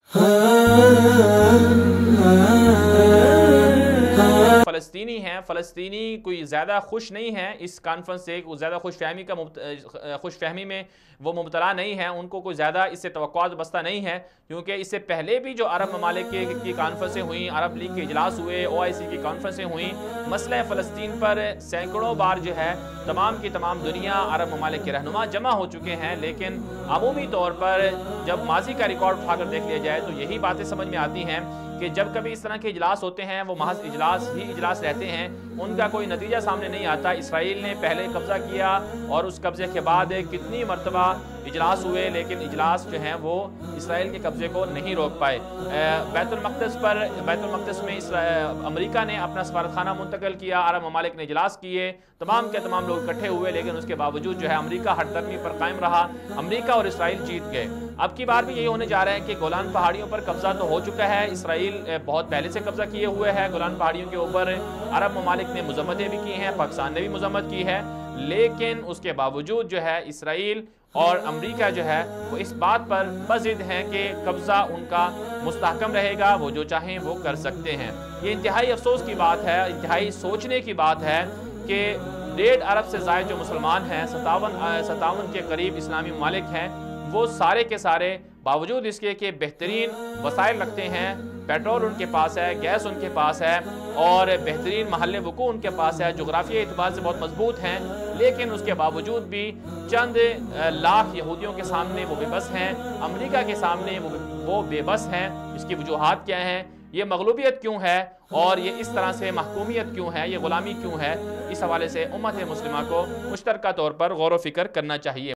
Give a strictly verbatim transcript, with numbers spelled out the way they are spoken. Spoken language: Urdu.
فلسطینی ہیں، فلسطینی کوئی زیادہ خوش نہیں ہیں اس کانفرنس سے، زیادہ خوش فہمی کا خوش فہمی میں وہ مبتلا نہیں ہیں، ان کو کوئی زیادہ اس سے توقعات بستہ نہیں ہے، کیونکہ اس سے پہلے بھی جو عرب ممالک کی کانفرنسیں ہوئیں، عرب لیگ کے اجلاس ہوئے، او آئی سی کی کانفرنسیں ہوئیں، مسئلہ فلسطین پر سینکڑوں بار جو ہے تمام کی تمام دنیا، عرب ممالک کے رہنما جمع ہو چکے ہیں، لیکن عمومی طور پر جب ماضی کا ریکارڈ اٹھا کر دیکھ لیا جائے تو یہی باتیں سمجھ میں آتی ہیں کہ جب کبھی اس طرح کے اجلاس ہوتے ہیں وہ محض اجلاس ہی اجلاس رہتے ہیں، ان کا کوئی نتیجہ سامنے نہیں آتا۔ اسرائیل نے پہلے قبضہ کیا اور اس قبضے کے بعد کتنی مرتبہ اجلاس ہوئے، لیکن اجلاس جو ہیں وہ اسرائیل کے قبضے کو نہیں روک پائے۔ بیت المقدس پر بیت المقدس میں امریکہ نے اپنا سفارتخانہ منتقل کیا، عرب ممالک نے اجلاس کیے، تمام کے تمام لوگ اکٹھے ہوئے، لیکن اس کے باوجود جو ہے امریکہ ہر درمی پر قائم رہا، امریکہ اور اسرائیل جیت گئے۔ اب کی بار بھی یہی ہونے جا رہا ہے کہ گولان پہاڑیوں پر قبضہ تو ہو چکا ہے، اسرائیل بہت پہلے سے قبضہ کیے ہوئے ہے گولان پہاڑیوں کے اوپر، عرب ممالک نے مذمتیں بھی کی ہیں، پاکستان نے بھی مذمت کی ہے، لیکن اس کے باوجود جو ہے اسرائیل اور امریکہ جو ہے وہ اس بات پر بضد ہیں کہ قبضہ ان کا مستحکم رہے گا، وہ جو چاہیں وہ کر سکتے ہیں۔ یہ انتہائی افسوس کی بات ہے، انتہائی سوچنے کی بات ہے کہ ڈیڑھ ارب سے زائد جو مسلمان ہیں، ستاون ستاون کے قریب اسلامی ممالک ہیں، وہ سارے کے سارے باوجود اس کے کہ بہترین وسائل رکھتے ہیں، پیٹرول ان کے پاس ہے، گیس ان کے پاس ہے اور بہترین محل وقوع ان کے پاس ہے، جغرافیائی اعتبار سے بہت مضبوط ہیں، لیکن اس کے باوجود بھی چند لاکھ یہودیوں کے سامنے وہ بے بس ہیں، امریکہ کے سامنے وہ بے بس ہیں۔ اس کی وجوہات کیا ہیں؟ یہ مغلوبیت کیوں ہے اور یہ اس طرح سے محکومیت کیوں ہے، یہ غلامی کیوں ہے؟ اس حوالے سے امت مسلمہ کو مشترکہ طور پر غور و فکر کرنا چاہیے۔